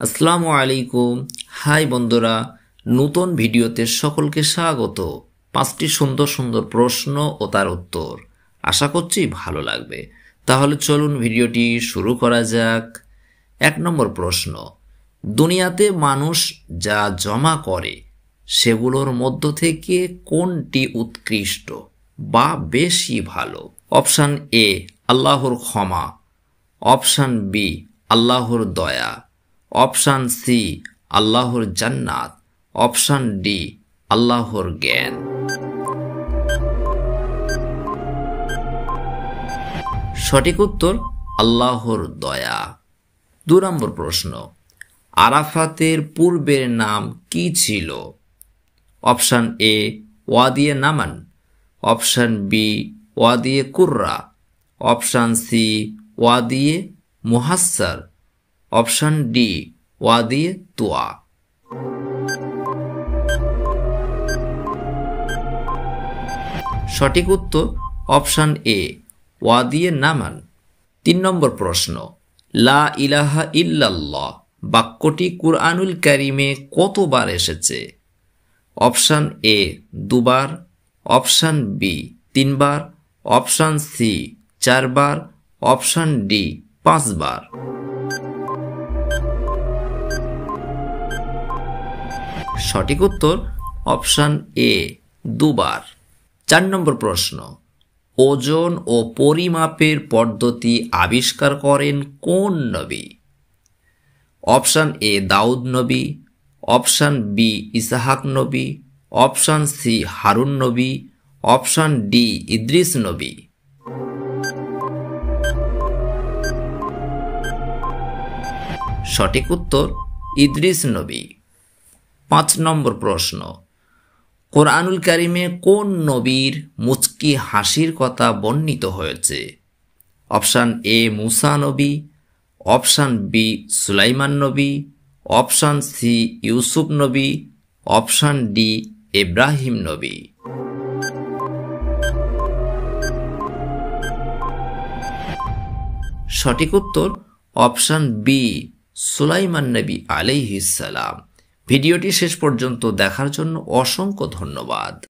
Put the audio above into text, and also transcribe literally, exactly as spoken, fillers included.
আসসালামু আলাইকুম। হাই বন্ধুরা, নতুন ভিডিওতে সকলকে স্বাগত। পাঁচটি সুন্দর সুন্দর প্রশ্ন ও তার উত্তর, আশা করছি ভালো লাগবে। তাহলে চলুন ভিডিওটি শুরু করা যাক। এক নম্বর প্রশ্ন, দুনিয়াতে মানুষ যা জমা করে সেগুলোর মধ্য থেকে কোনটি উৎকৃষ্ট বা বেশি ভালো? অপশান এ আল্লাহর ক্ষমা, অপশান বি আল্লাহর দয়া, অপশান সি আল্লাহর জান্নাত, অপশান ডি আল্লাহর জ্ঞান। সঠিক উত্তর আল্লাহর দয়া। দু নম্বর প্রশ্ন, আরাফাতের পূর্বের নাম কি ছিল? অপশান এ ওয়াদিয়ে নামান, অপশান বি ওয়াদিয়ে কুররা, অপশান সি ওয়াদিয়ে মুহাসসার, অপশান ডি ওয়াদিয়ে তুয়া। সঠিক উত্তর অপশান এ ওয়াদিয়ে নামান। তিন নম্বর প্রশ্ন, লা ইলাহা ইল্লাল্লাহ বাক্যটি কুরআনুল কারিমে কতবার এসেছে? অপশান এ দুবার, অপশান বি তিনবার, অপশান সি চারবার, অপশান ডি পাঁচবার। সঠিক উত্তর অপশান এ দুবার। চার নম্বর প্রশ্ন, ওজন ও পরিমাপের পদ্ধতি আবিষ্কার করেন কোন নবী? অপশান এ দাউদ নবী, অপশান বি ইসহাক নবী, অপশান সি হারুন নবী, অপশান ডি ইদ্রিস নবী। সঠিক উত্তর ইদ্রিস নবী। পাঁচ নম্বর প্রশ্ন, কোরআনুল কারিমে কোন নবীর মুচকি হাসির কথা বর্ণিত হয়েছে? অপশান এ মুসা নবী, অপশান বি সুলাইমান নবী, অপশান সি ইউসুফ নবী, অপশান ডি ইব্রাহিম নবী। সঠিক উত্তর অপশান বি সুলাইমান নবী আলাইহিস সালাম। ভিডিওটি শেষ পর্যন্ত দেখার জন্য অসংখ্য ধন্যবাদ।